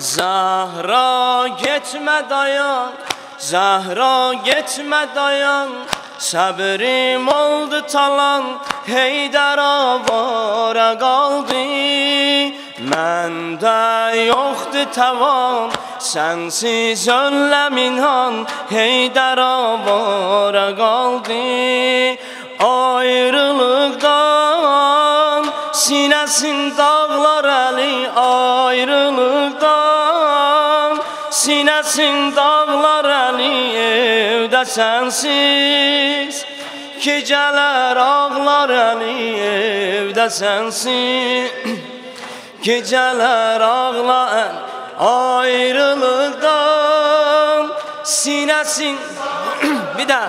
Zahra getmə dayan, Zahra getmə dayan, səbrim oldu talan, Heydər avara qaldı. Məndə yoxdur tavan, sənsiz öləm inhan, Heydər avara qaldı. Ayrılıqdan sinəsin dağlar əli, ayrılıqdan sinəsin dağlar əli, evdə sənsiz gecələr ağlar əli, evdə sənsiz gecələr ağlar. Ayrılıqdan sinəsin bir də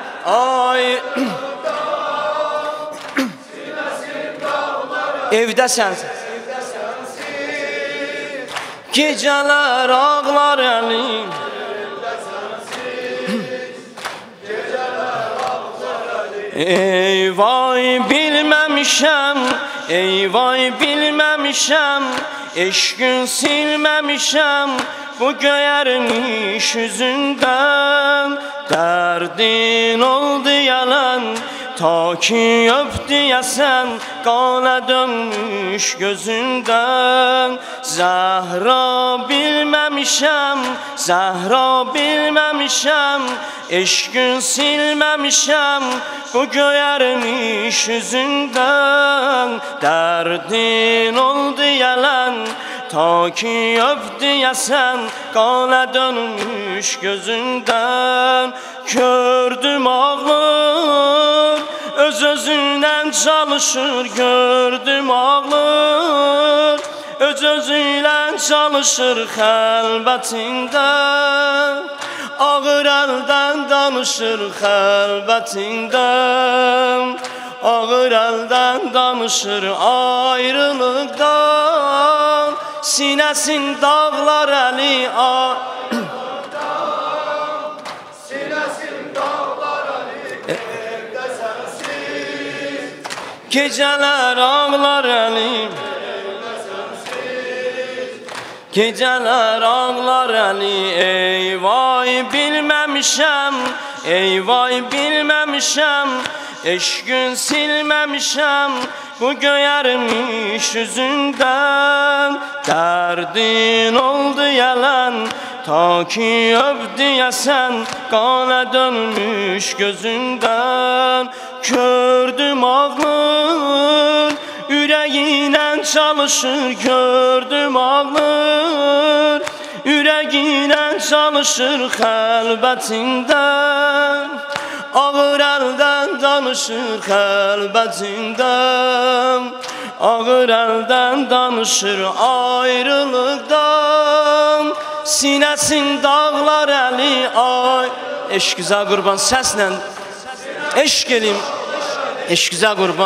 evdə sənsiz gecələr ağlar əlim, ey vay bilməmişəm, ey vay bilməmişəm, eşqin silməmişəm bu göyərmiş üzündən. Dərdin oldu yalan, ta ki öpdüyəsən qana dönmüş gözündən. Zəhra bilməmişəm, Zəhra bilməmişəm, eşqin silməmişəm bu göyərmiş üzündən. Dərdin oldu yalan, ta ki öpdüyəsən qana dönmüş gözündən. Gördüm ağlar öz-özündən çalışır, gördüm ağlar öz-özündən çalışır xəlbətində. Ağır əldən danışır xəlbətində, ağır əldən danışır ayrılıqdan. Sinəsin dağlar əli, gecələr ağlar əlim, gecələr ağlar əli. Ey vay bilməmişəm, ey vay bilməmişəm, eşqin silməmişəm bu göyərmiş üzündən. Dərdin oldu yalan, ta ki öpdüyəsən qana dönmüş gözündən. Gördüm ağlar ürəyinlə çalışır, gördüm ağlar ürəyinlə çalışır xəlbətindən. Ağır əldən danışır xəlbətindən, ağır əldən danışır ayrılıqdan. Sinəsin dağlar əli, ay eşqizə qurban, səslə eşq elim, eşqizə qurban.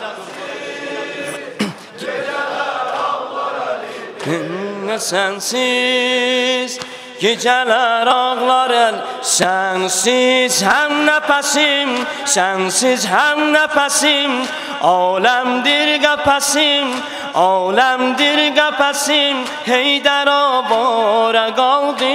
Sənsiz gecələr ağlar əl, sənsiz həm nəfəsim, sənsiz həm nəfəsim. Aləmdir qəfəsim, aləmdir qəfəsim, Heydər avara qaldı.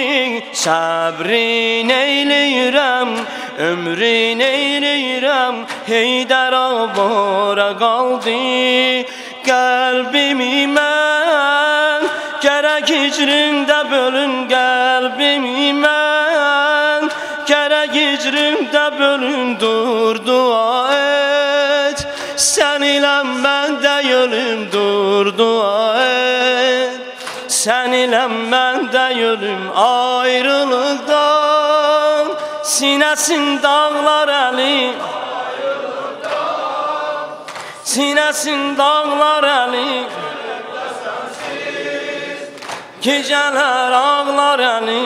Səbrin eyləyirəm, ömrin eyləyirəm, Heydər avara qaldı. Qəlbimi mən gərək hicrimdə bölün, qəlbimi mən gərək hicrimdə bölün. Dur dua et, sən ilə mən də yölüm, dur dua et, sən ilə mən də yölüm. Ayrılıqdan sinəsin dağlar əli, sinəsin dağlar əli, gecələr ağlar əli,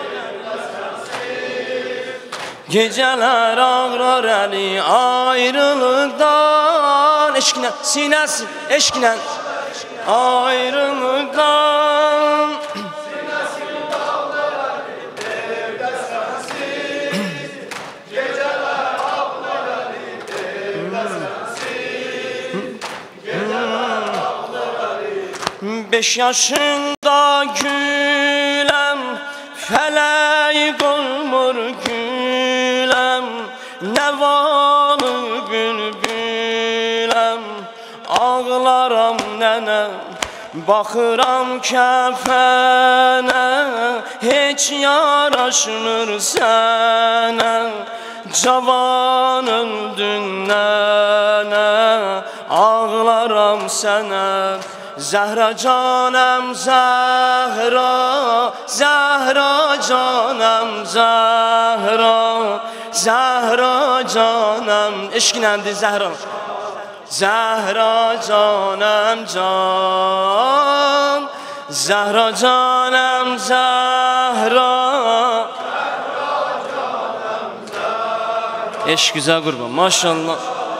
gecələr ağlar əli. Ayrılıqdan eşqlə, sinəsin eşqlə ayrılıqdan. Sinəsin dağlar əli, evdə sənsiz, gecələr ağlar əli, evdə sənsiz, gecələr ağlar əli. 5 yaşında gün Baxıram kəfənə, heç yaraşmır sənə. Cavan öldün nənə, ağlaram sənə. Zəhra canəm Zəhra, Zəhra canəm Zəhra, Zəhra canəm. Eşqinəndir Zəhra. Zəhra canəm can, Zəhra canəm Zəhra. Eşq güzel qurban, maşallah.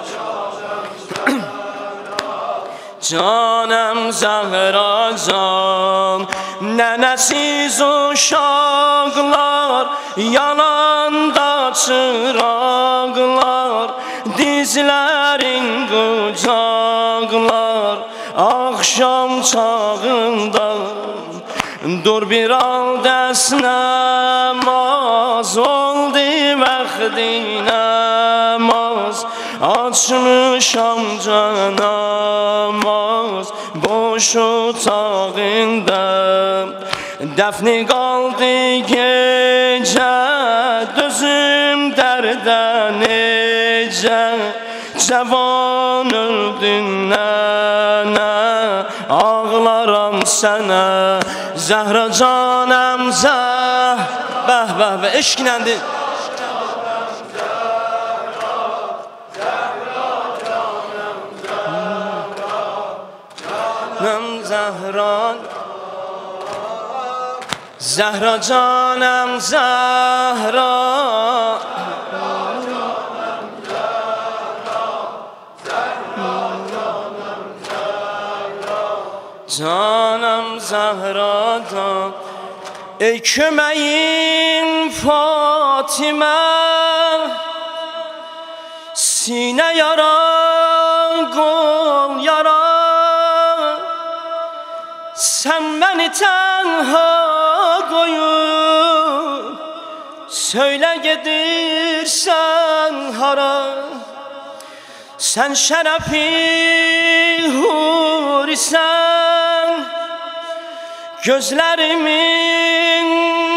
Canım Zəhra can, nənəsiz uşaqlar, yananda çıraqlar, dizlərin qucaqlar, axşam çağında. Dur bir al dəst nəmaz, oldu vaxti nəmaz. Açmışam canamaz, boş otağında. Dəfni qaldı gecə, dözüm dərdə necə. Cavan öldün nənə, ağlaram sənə. Zəhra canəm Zəhra. Bəh bəh bəh, eşqinəndir. Zəhra, Zəhra canəm Zəhra. Canım Zəhradan, ey köməyim Fatimə, sinə yara, qol yara. Sən məni tənha qoyub, söylə gedirsən hara. Sən şərəfi hurisən, gözlərimin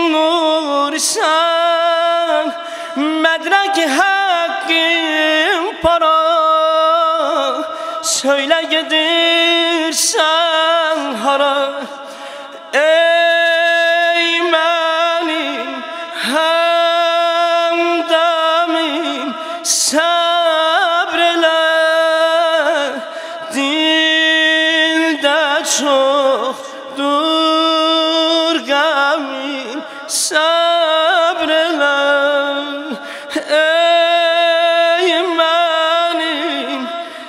nurisən. Mədrək haqqım para, söylə gedirsən hara. Ey mənim həmdəmim, səbr elə. Dildə çoxdur qəmin, səbr elə. Ey mənim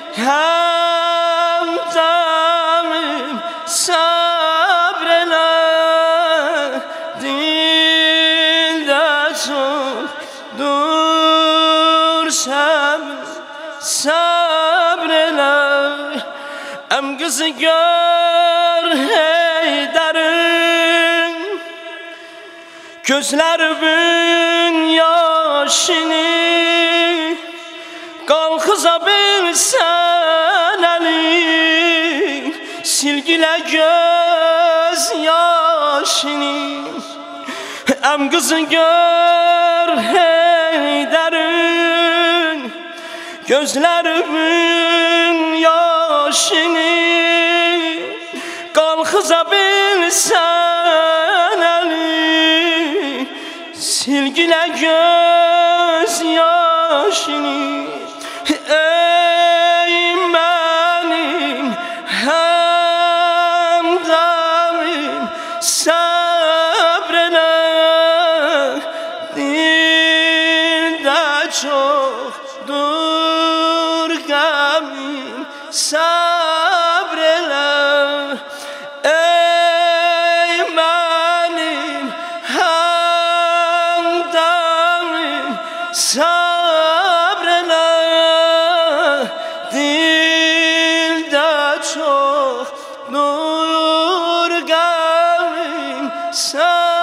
həmdəmim, səbr elə. Dildə çoxdur səbr elə. Əm qızı gör Heydərin, gözlərimin yaşını. Qalxıza bilsən əlin, silgilə göz yaşını. Əm qızı gör Heydərin, gözlərimin yaşını. Qalxıza bilsən əlin, silgilə göz yaşını. Ey mənim həmdəmim, səbr elə. Dildə çoxdur qəmin, səbr elə. Ey mənim həmdəmim, səbr elə. Dildə çoxdur qəmin, səbr elə.